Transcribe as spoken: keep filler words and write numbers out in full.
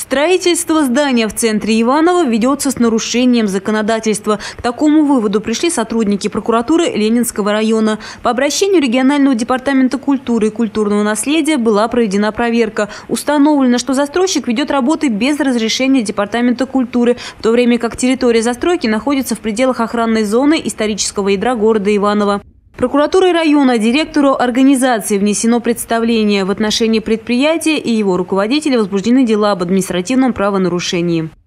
Строительство здания в центре Иваново ведется с нарушением законодательства. К такому выводу пришли сотрудники прокуратуры Ленинского района. По обращению регионального департамента культуры и культурного наследия была проведена проверка. Установлено, что застройщик ведет работы без разрешения департамента культуры, в то время как территория застройки находится в пределах охранной зоны исторического ядра города Иваново. Прокуратурой района директору организации внесено представление. В отношении предприятия и его руководителя возбуждены дела об административном правонарушении.